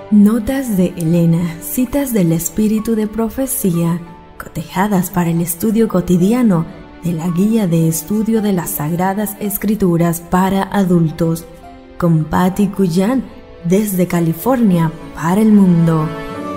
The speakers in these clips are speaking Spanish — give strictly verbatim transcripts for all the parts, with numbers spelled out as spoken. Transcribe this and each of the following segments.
Notas de Elena, citas del espíritu de profecía, cotejadas para el estudio cotidiano de la Guía de Estudio de las Sagradas Escrituras para Adultos, con Patti Cuyan, desde California para el mundo.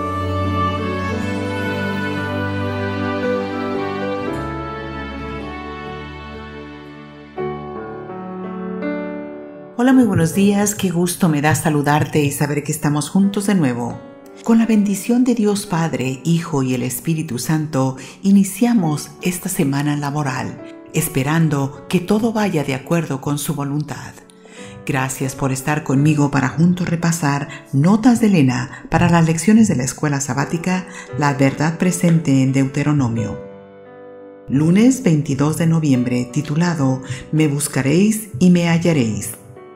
Hola, muy buenos días, qué gusto me da saludarte y saber que estamos juntos de nuevo. Con la bendición de Dios Padre, Hijo y el Espíritu Santo, iniciamos esta semana laboral, esperando que todo vaya de acuerdo con su voluntad. Gracias por estar conmigo para juntos repasar Notas de Elena para las lecciones de la escuela sabática, la verdad presente en Deuteronomio. Lunes veintidós de noviembre, titulado Me buscaréis y me hallaréis.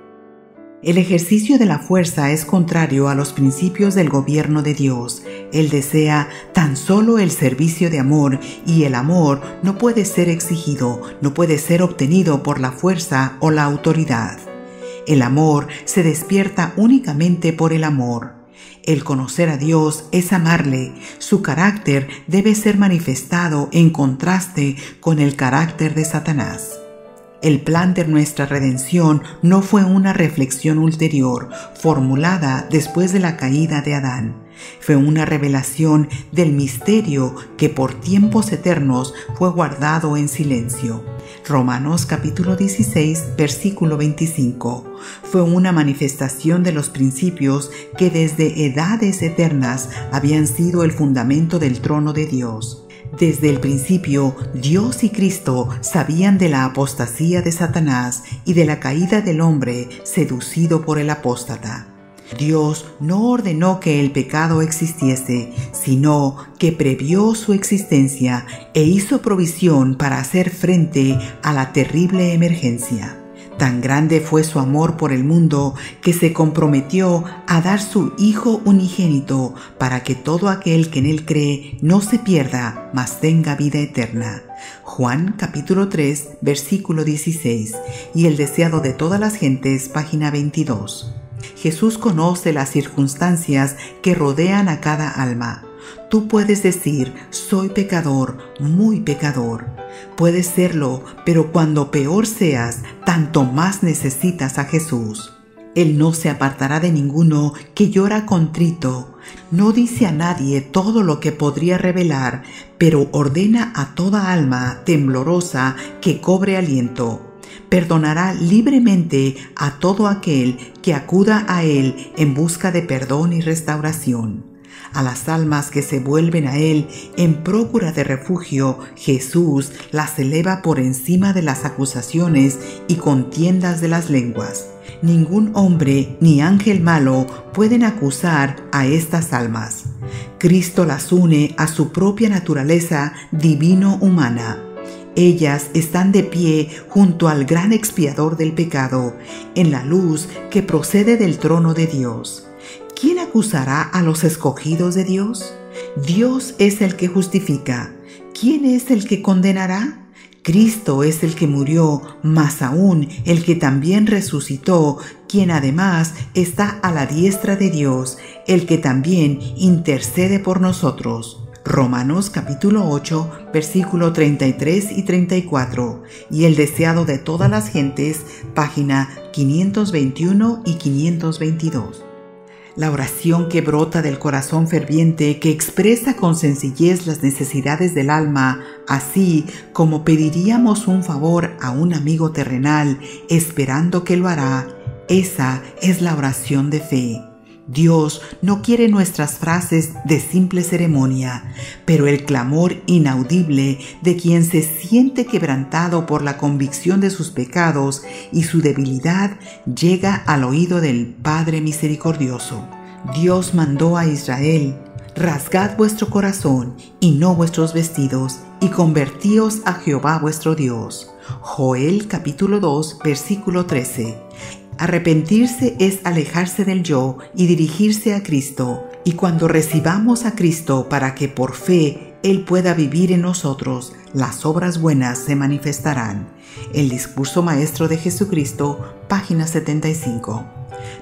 El ejercicio de la fuerza es contrario a los principios del gobierno de Dios. Él desea tan solo el servicio de amor, y el amor no puede ser exigido, no puede ser obtenido por la fuerza o la autoridad. El amor se despierta únicamente por el amor. El conocer a Dios es amarle. Su carácter debe ser manifestado en contraste con el carácter de Satanás. El plan de nuestra redención no fue una reflexión ulterior, formulada después de la caída de Adán. Fue una revelación del misterio que por tiempos eternos fue guardado en silencio. Romanos capítulo dieciséis, versículo veinticinco. Fue una manifestación de los principios que desde edades eternas habían sido el fundamento del trono de Dios. Desde el principio, Dios y Cristo sabían de la apostasía de Satanás y de la caída del hombre seducido por el apóstata. Dios no ordenó que el pecado existiese, sino que previó su existencia e hizo provisión para hacer frente a la terrible emergencia. Tan grande fue su amor por el mundo que se comprometió a dar su Hijo unigénito para que todo aquel que en él cree no se pierda, mas tenga vida eterna. Juan capítulo tres, versículo dieciséis, y el deseado de todas las gentes, página veintidós. Jesús conoce las circunstancias que rodean a cada alma. Tú puedes decir, soy pecador, muy pecador. Puedes serlo, pero cuando peor seas, tanto más necesitas a Jesús. Él no se apartará de ninguno que llora contrito. No dice a nadie todo lo que podría revelar, pero ordena a toda alma temblorosa que cobre aliento. Perdonará libremente a todo aquel que acuda a Él en busca de perdón y restauración. A las almas que se vuelven a Él en procura de refugio, Jesús las eleva por encima de las acusaciones y contiendas de las lenguas. Ningún hombre ni ángel malo pueden acusar a estas almas. Cristo las une a su propia naturaleza divino-humana. Ellas están de pie junto al gran expiador del pecado, en la luz que procede del trono de Dios. ¿Quién acusará a los escogidos de Dios? Dios es el que justifica. ¿Quién es el que condenará? Cristo es el que murió, más aún el que también resucitó, quien además está a la diestra de Dios, el que también intercede por nosotros. Romanos capítulo ocho, versículo treinta y tres y treinta y cuatro, y el deseado de todas las gentes, página quinientos veintiuno y quinientos veintidós. La oración que brota del corazón ferviente, que expresa con sencillez las necesidades del alma, así como pediríamos un favor a un amigo terrenal, esperando que lo hará, esa es la oración de fe. Dios no quiere nuestras frases de simple ceremonia, pero el clamor inaudible de quien se siente quebrantado por la convicción de sus pecados y su debilidad llega al oído del Padre misericordioso. Dios mandó a Israel: rasgad vuestro corazón y no vuestros vestidos, y convertíos a Jehová vuestro Dios. Joel capítulo dos, versículo trece. Arrepentirse es alejarse del yo y dirigirse a Cristo, y cuando recibamos a Cristo para que por fe Él pueda vivir en nosotros, las obras buenas se manifestarán. El discurso maestro de Jesucristo, página setenta y cinco.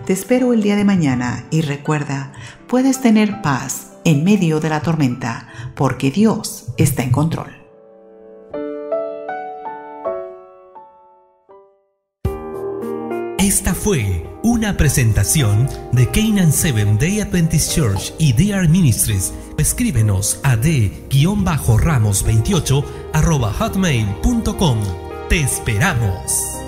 Te espero el día de mañana y recuerda, puedes tener paz en medio de la tormenta porque Dios está en control. Esta fue una presentación de Canaan Seventh Day Adventist Church y D R Ministries. Escríbenos a d ramos veintiocho arroba hotmail punto com. Te esperamos.